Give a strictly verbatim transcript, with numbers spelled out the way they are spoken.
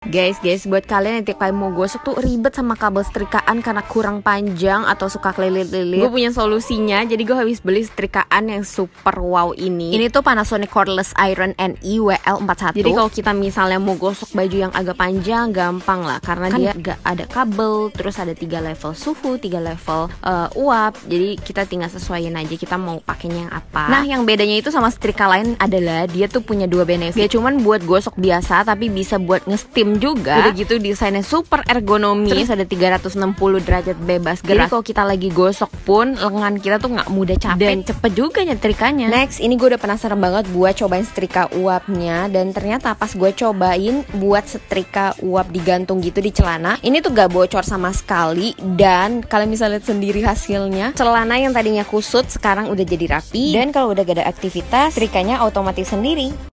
Guys, guys, buat kalian yang tiap kali mau gosok tuh ribet sama kabel setrikaan karena kurang panjang atau suka kelilit-lilit, gue punya solusinya. Jadi gue habis beli setrikaan yang super wow ini. Ini tuh Panasonic Cordless Iron N I W L empat puluh satu. Jadi kalau kita misalnya mau gosok baju yang agak panjang, gampang lah, karena kan dia gak ada kabel, terus ada tiga level suhu, tiga level uh, uap. Jadi kita tinggal sesuaiin aja kita mau pakainya yang apa. Nah, yang bedanya itu sama setrika lain adalah dia tuh punya dua benefit. Dia cuman buat gosok biasa, tapi bisa buat nge-steam juga. Udah gitu desainnya super ergonomis. Terus ada tiga ratus enam puluh derajat bebas gerak. Jadi kalau kita lagi gosok pun lengan kita tuh nggak mudah capek dan cepet juga nyetrikanya. Next, ini gue udah penasaran banget buat cobain setrika uapnya. Dan ternyata pas gue cobain buat setrika uap digantung gitu di celana, ini tuh gak bocor sama sekali. Dan kalian bisa lihat sendiri hasilnya. Celana yang tadinya kusut sekarang udah jadi rapi. Dan kalau udah gak ada aktivitas, setrikanya otomatis sendiri.